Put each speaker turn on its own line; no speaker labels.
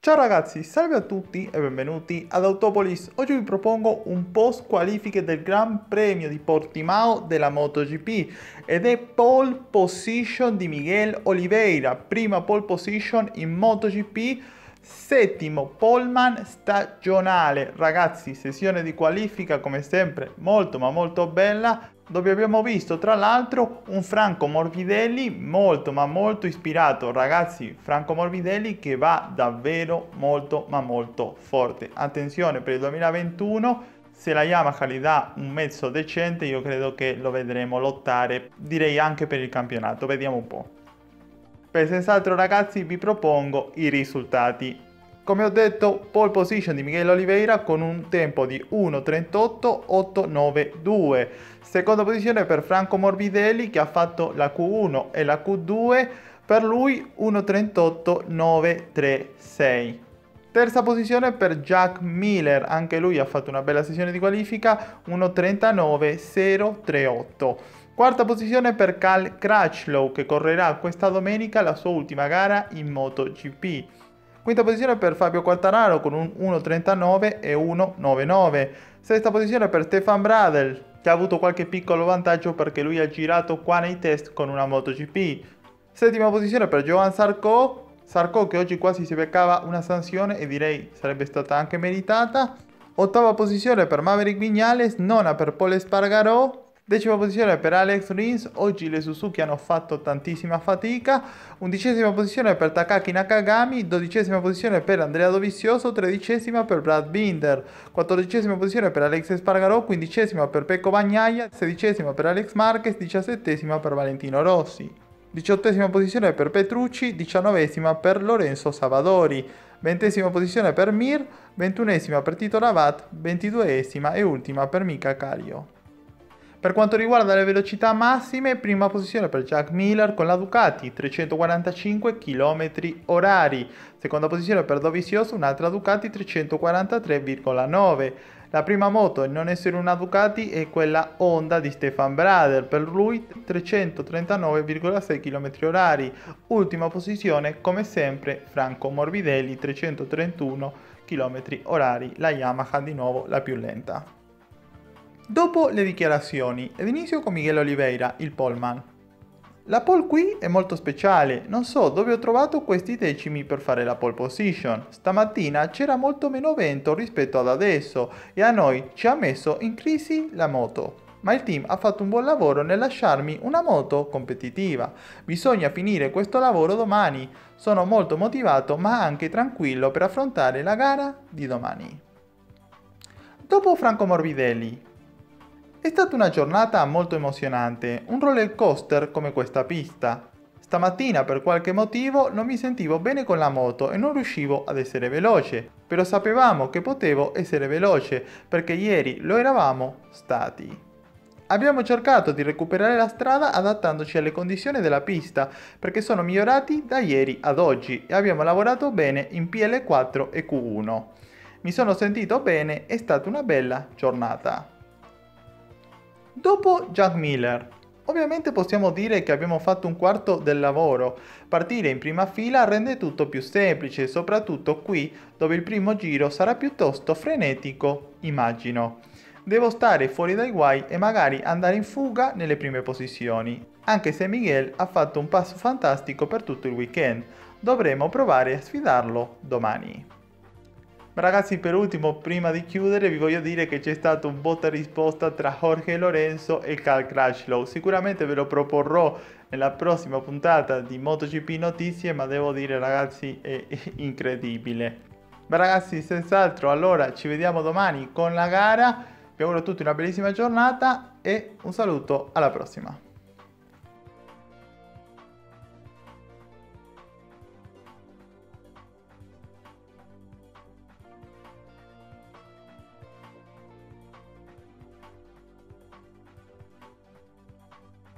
Ciao ragazzi, salve a tutti e benvenuti ad Autopolis. Oggi vi propongo un post qualifiche del Gran Premio di Portimao della MotoGP ed è pole position di Miguel Oliveira, prima pole position in MotoGP, settimo poleman stagionale. Ragazzi, sessione di qualifica come sempre molto ma molto bella, dove abbiamo visto tra l'altro un Franco Morbidelli molto ma molto ispirato. Ragazzi, Franco Morbidelli che va davvero molto ma molto forte. Attenzione per il 2021, se la Yamaha gli dà un mezzo decente io credo che lo vedremo lottare, direi anche per il campionato. Vediamo un po'. Per senz'altro ragazzi vi propongo i risultati. Come ho detto, pole position di Miguel Oliveira con un tempo di 1:38.892. Seconda posizione per Franco Morbidelli che ha fatto la Q1 e la Q2, per lui 1:38.936. Terza posizione per Jack Miller, anche lui ha fatto una bella sessione di qualifica, 1:39.038. Quarta posizione per Cal Crutchlow che correrà questa domenica la sua ultima gara in MotoGP. Quinta posizione per Fabio Quartararo con un 1:39 e 1:99. Sesta posizione per Stefan Bradl che ha avuto qualche piccolo vantaggio perché lui ha girato qua nei test con una MotoGP. Settima posizione per Johan Zarco che oggi quasi si beccava una sanzione e direi sarebbe stata anche meritata. Ottava posizione per Maverick Viñales, nona per Pol Espargaró. Decima posizione per Alex Rins, oggi le Suzuki hanno fatto tantissima fatica. Undicesima posizione per Takaki Nakagami, dodicesima posizione per Andrea Dovizioso, tredicesima per Brad Binder, quattordicesima posizione per Alex Espargaró, quindicesima per Pecco Bagnaia, sedicesima per Alex Marquez, diciassettesima per Valentino Rossi. Diciottesima posizione per Petrucci, diciannovesima per Lorenzo Savadori, ventesima posizione per Mir, ventunesima per Tito Rabat, ventiduesima e ultima per Mika Kallio. Per quanto riguarda le velocità massime, prima posizione per Jack Miller con la Ducati, 345 km/h. Seconda posizione per Dovizioso, un'altra Ducati, 343,9. La prima moto a non essere una Ducati è quella Honda di Stefan Bradl, per lui 339,6 km/h. Ultima posizione, come sempre, Franco Morbidelli, 331 km/h. La Yamaha di nuovo la più lenta. Dopo le dichiarazioni, ed inizio con Miguel Oliveira, il poleman. La pole qui è molto speciale, non so dove ho trovato questi decimi per fare la pole position. Stamattina c'era molto meno vento rispetto ad adesso e a noi ci ha messo in crisi la moto. Ma il team ha fatto un buon lavoro nel lasciarmi una moto competitiva. Bisogna finire questo lavoro domani. Sono molto motivato ma anche tranquillo per affrontare la gara di domani. Dopo Franco Morbidelli. È stata una giornata molto emozionante, un roller coaster come questa pista. Stamattina per qualche motivo non mi sentivo bene con la moto e non riuscivo ad essere veloce, però sapevamo che potevo essere veloce perché ieri lo eravamo stati. Abbiamo cercato di recuperare la strada adattandoci alle condizioni della pista perché sono migliorati da ieri ad oggi e abbiamo lavorato bene in PL4 e Q1. Mi sono sentito bene, è stata una bella giornata. Dopo Jack Miller, ovviamente possiamo dire che abbiamo fatto un quarto del lavoro. Partire in prima fila rende tutto più semplice, soprattutto qui dove il primo giro sarà piuttosto frenetico, immagino. Devo stare fuori dai guai e magari andare in fuga nelle prime posizioni, anche se Miguel ha fatto un passo fantastico per tutto il weekend. Dovremo provare a sfidarlo domani. Ragazzi, per ultimo, prima di chiudere, vi voglio dire che c'è stato un botta e risposta tra Jorge Lorenzo e Cal Crutchlow. Sicuramente ve lo proporrò nella prossima puntata di MotoGP Notizie, ma devo dire ragazzi è incredibile. Beh ragazzi, senz'altro, allora ci vediamo domani con la gara. Vi auguro a tutti una bellissima giornata e un saluto, alla prossima.